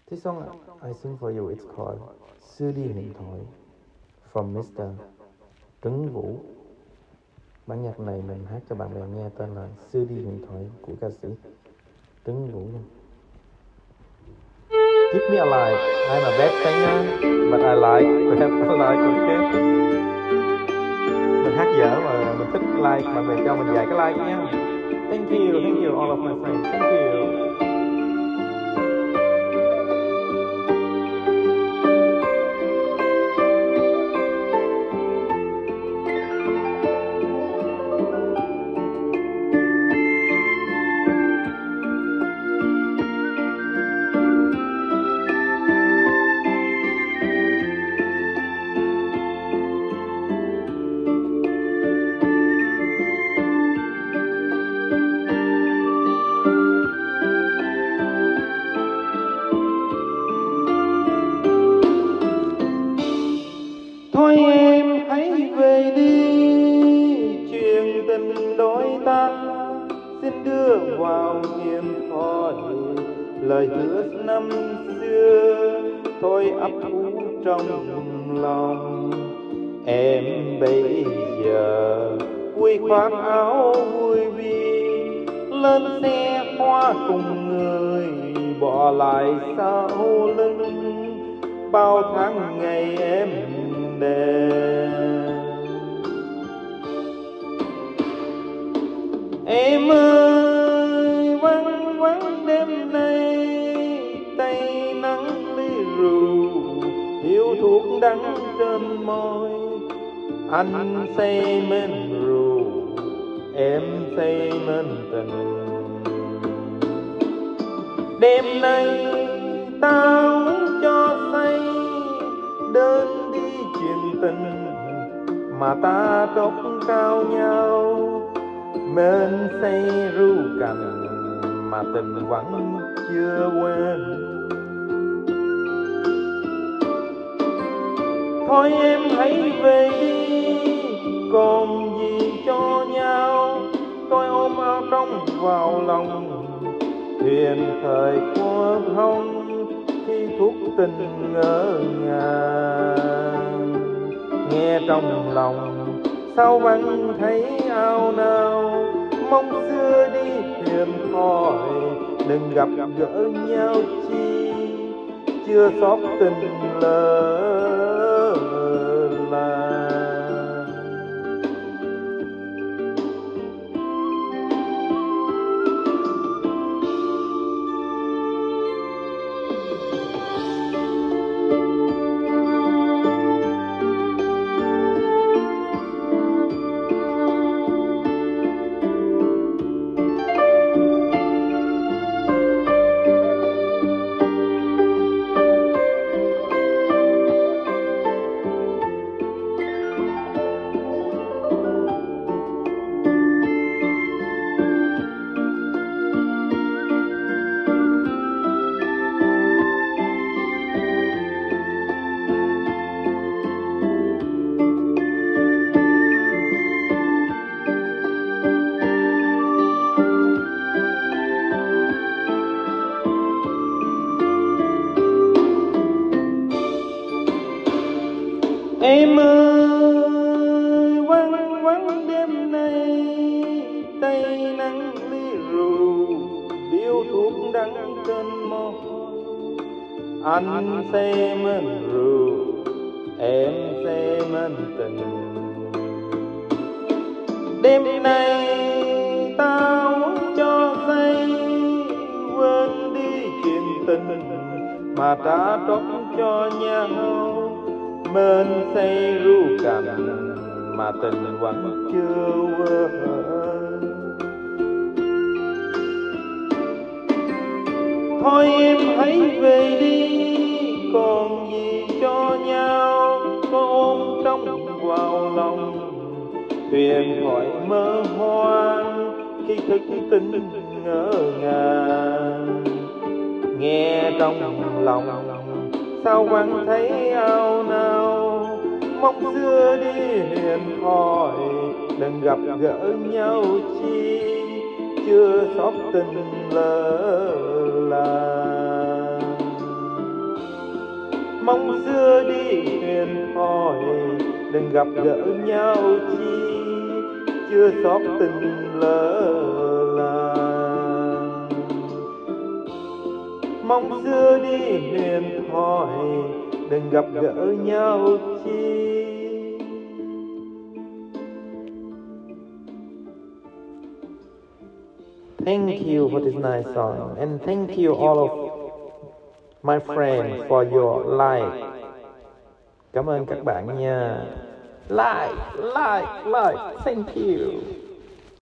This song I sing for you, it's called Xưa đi huyền thoại from Mr. Trấn Vũ. Bản nhạc này mình hát cho bạn bè nghe tên là Xưa đi huyền thoại của ca sĩ Trấn Vũ nha. Keep me alive. I'm a bad singer, but I like to have a like, okay? Mình hát dở mà mình thích like, bạn bè cho mình vài cái like nha. Thank you all of my friends. Thank you. Thôi em hãy về đi, chuyện tình đôi ta xin đưa vào hiền thoại lời hứa năm xưa thôi ấp ủ trong lòng. Em bây giờ vui khoác áo vui vì lên xe hoa cùng người bỏ lại sau lưng bao tháng ngày em em ơi vắng vắng đêm nay tay nắng ly rượu yêu thuốc đắng trên môi. Anh say men rượu em say men tình. Đêm nay tao cho say đến đi chuyện tình mà ta trót cao nhau. Bên say ru cành mà tình vẫn chưa quên. Thôi em hãy về đi còn gì cho nhau. Tôi ôm áo trong vào lòng thuyền thời qua hông khi thuốc tình ngỡ ngàng. Nghe trong lòng sao vẫn thấy ao nao mong xưa đi huyền thoại đừng gặp gỡ nhau chi chưa xót tình lỡ làng. Em ơi vắng vắng đêm nay tay nắng ly rượu điếu thuốc đắng trên môi. Anh say men rượu em say men tình. Đêm nay tao cho say quên đi chuyện tình mà trả trót cho nhau. Bên say ru cành mà tình vẫn chưa quên. Thôi em hãy về đi còn gì cho nhau. Có ôm trong vào lòng huyền thoại mơ hoang khi thức tỉnh ngỡ ngàng. Nghe trong lòng sao vẫn thấy ao nao mong xưa đi huyền thoại đừng gặp gỡ nhau chi chưa xót tình lỡ làng. mong xưa đi huyền thoại đừng gặp gỡ nhau chi chưa xót tình lỡ làng. Mong xưa đi huyền thoại đừng gặp gỡ nhau chi. Thank you for this nice song and thank you all of my friends for your like. Cảm ơn các bạn nha. Like, thank you.